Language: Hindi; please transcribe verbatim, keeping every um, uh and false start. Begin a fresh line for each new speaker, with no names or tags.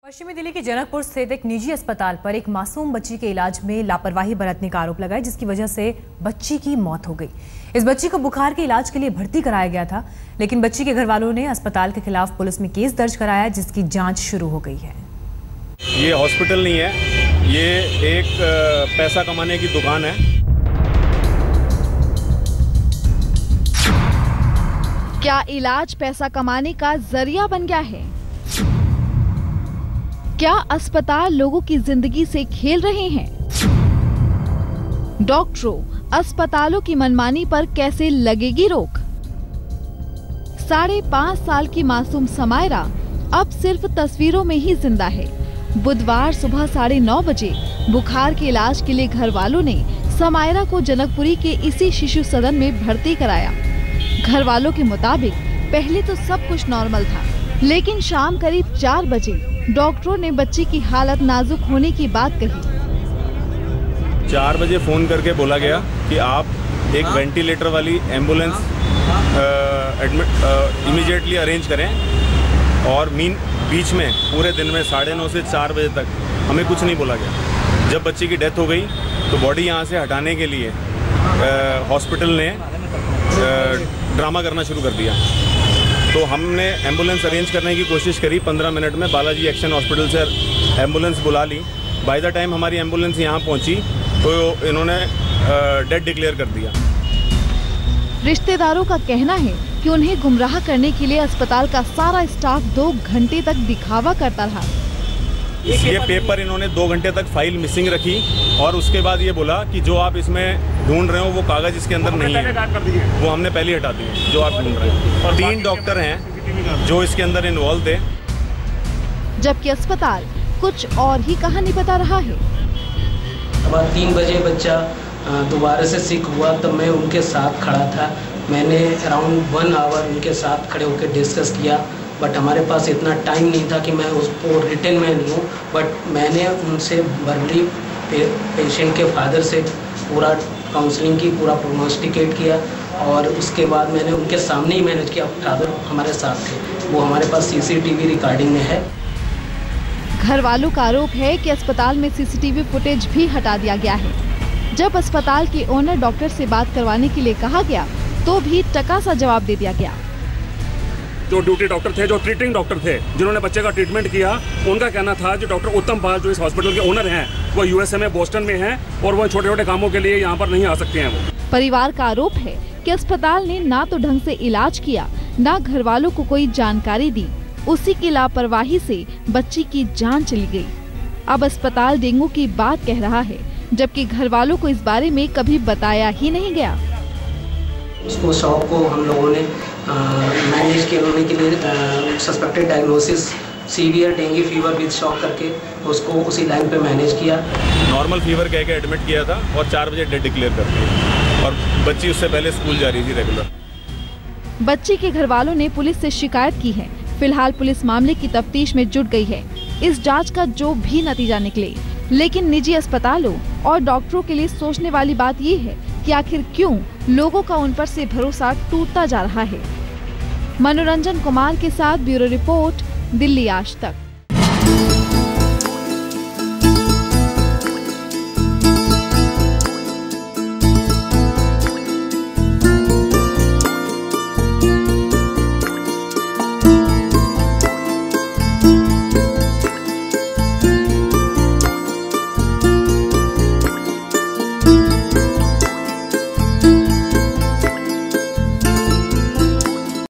पश्चिमी दिल्ली के जनकपुर स्थित एक निजी अस्पताल पर एक मासूम बच्ची के इलाज में लापरवाही बरतने का आरोप लगाया, जिसकी वजह से बच्ची की मौत हो गई। इस बच्ची को बुखार के इलाज के लिए भर्ती कराया गया था, लेकिन बच्ची के घर वालों ने अस्पताल के खिलाफ पुलिस में केस दर्ज कराया, जिसकी जांच शुरू हो गई है।
ये हॉस्पिटल नहीं है, ये एक पैसा कमाने की दुकान है।
क्या इलाज पैसा कमाने का जरिया बन गया है? क्या अस्पताल लोगों की जिंदगी से खेल रहे हैं? डॉक्टरों, अस्पतालों की मनमानी पर कैसे लगेगी रोक? साढ़े पाँच साल की मासूम समायरा अब सिर्फ तस्वीरों में ही जिंदा है। बुधवार सुबह साढ़े नौ बजे बुखार के इलाज के लिए घर वालों ने समायरा को जनकपुरी के इसी शिशु सदन में भर्ती कराया। घर वालों के मुताबिक पहले तो सब कुछ नॉर्मल था, लेकिन शाम करीब चार बजे डॉक्टरों ने बच्ची की हालत नाजुक होने की बात कही।
चार बजे फोन करके बोला गया कि आप एक वेंटिलेटर वाली एम्बुलेंस एडमिट इमीडिएटली अरेंज करें, और मीन बीच में पूरे दिन में साढ़े नौ से चार बजे तक हमें कुछ नहीं बोला गया। जब बच्ची की डेथ हो गई तो बॉडी यहाँ से हटाने के लिए हॉस्पिटल ने ड्रामा करना शुरू कर दिया। तो हमने एम्बुलेंस अरेंज करने की कोशिश करी। पंद्रह मिनट में बालाजी एक्शन हॉस्पिटल से एम्बुलेंस बुला ली। बाय द टाइम हमारी एम्बुलेंस यहाँ पहुँची तो इन्होंने डेड डिक्लेयर कर दिया।
रिश्तेदारों का कहना है कि उन्हें गुमराह करने के लिए अस्पताल का सारा स्टाफ दो घंटे तक दिखावा करता रहा।
ये पेपर इन्होंने दो घंटे तक फाइल मिसिंग रखी, और उसके बाद ये बोला कि जो आप इसमें ढूंढ रहे हो वो कागज इसके अंदर नहीं है, वो हमने पहले हटा दिए जो आप ढूंढ रहे हैं। और तीन डॉक्टर हैं जो इसके अंदर इन्वॉल्व थे,
जबकि अस्पताल कुछ और ही कहानी बता रहा है।
अब तीन बजे बच्चा दोबारा से सिक हुआ तो मैं उनके साथ खड़ा था। मैंने अराउंड वन आवर उनके साथ खड़े होकर डिस्कस किया, बट हमारे पास इतना टाइम नहीं था कि मैं उसको रिटर्न में लूँ। बट मैंने उनसे वर्बली पे, पेशेंट के फादर से पूरा काउंसलिंग की, पूरा प्रोनोस्टिकेट किया, और उसके बाद मैंने उनके सामने ही मैनेज किया। फादर हमारे साथ थे, वो हमारे पास सीसीटीवी रिकॉर्डिंग में है।
घर वालों का आरोप है कि अस्पताल में सीसीटीवी फुटेज भी हटा दिया गया है। जब अस्पताल के ओनर डॉक्टर से बात करवाने के लिए कहा गया तो भी टका सा जवाब दे दिया गया।
जो ड्यूटी डॉक्टर थे, जो ट्रीटिंग डॉक्टर थे, जिन्होंने बच्चे का ट्रीटमेंट किया, उनका कहना था जो डॉक्टर उत्तम पाल जो इस हॉस्पिटल के ओनर हैं, वो यूएसए में बोस्टन में हैं और वो छोटे छोटे कामों के लिए यहाँ पर नहीं आ सकते हैं। वो
परिवार का आरोप है कि अस्पताल ने ना तो ढंग से इलाज किया, ना घर वालों को कोई जानकारी दी। उसी की लापरवाही से बच्ची की जान चली गई। अब अस्पताल डेंगू की बात कह रहा है, जबकि घर वालों को इस बारे में कभी बताया ही नहीं गया।
उसको शॉक को हम लोगों ने मैनेज करने के लिए suspected diagnosis severe dengue fever with shock करके उसको उसी लाइन पे मैनेज किया।
नॉर्मल फीवर कह के एडमिट किया था और चार बजे डेड डिक्लेयर कर दिया, और बच्ची उससे पहले स्कूल जा रही थी रेगुलर।
बच्ची के घर वालों ने पुलिस से शिकायत की है। फिलहाल पुलिस मामले की तफ्तीश में जुट गई है। इस जांच का जो भी नतीजा निकले, लेकिन निजी अस्पतालों और डॉक्टरों के लिए सोचने वाली बात ये है कि आखिर क्यों लोगों का उन पर से भरोसा टूटता जा रहा है। मनोरंजन कुमार के साथ ब्यूरो रिपोर्ट, दिल्ली आज तक।